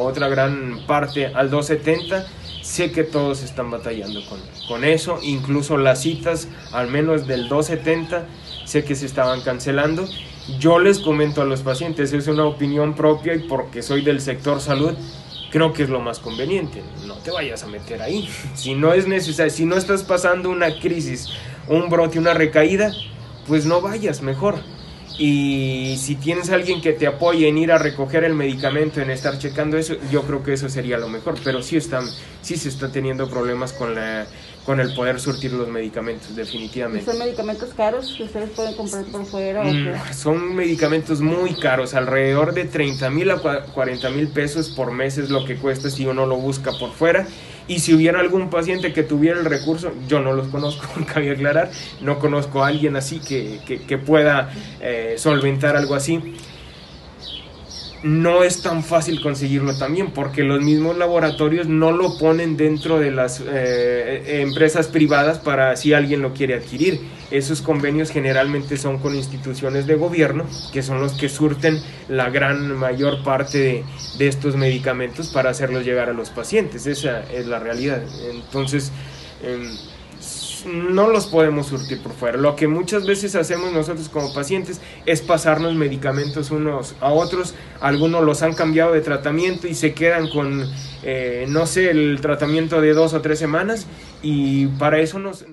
otra gran parte al 270. Sé que todos están batallando con eso, incluso las citas, al menos del 270, sé que se estaban cancelando. Yo les comento a los pacientes, es una opinión propia y porque soy del sector salud, creo que es lo más conveniente. No te vayas a meter ahí. Si no es necesario, si no estás pasando una crisis, un brote, una recaída, pues no vayas, mejor. Y si tienes a alguien que te apoye en ir a recoger el medicamento, en estar checando eso, yo creo que eso sería lo mejor. Pero sí se están teniendo problemas con el poder surtir los medicamentos, definitivamente. ¿Son medicamentos caros que ustedes pueden comprar por fuera? Son medicamentos muy caros, alrededor de 30,000 a 40,000 pesos por mes es lo que cuesta si uno lo busca por fuera. Y si hubiera algún paciente que tuviera el recurso, yo no los conozco, cabe aclarar, no conozco a alguien así que pueda solventar algo así. No es tan fácil conseguirlo también, porque los mismos laboratorios no lo ponen dentro de las empresas privadas para si alguien lo quiere adquirir. Esos convenios generalmente son con instituciones de gobierno, que son los que surten la gran mayor parte de estos medicamentos para hacerlos llegar a los pacientes. Esa es la realidad. Entonces, no los podemos surtir por fuera. Lo que muchas veces hacemos nosotros como pacientes es pasarnos medicamentos unos a otros. Algunos los han cambiado de tratamiento y se quedan con, no sé, el tratamiento de 2 o 3 semanas, y para eso nos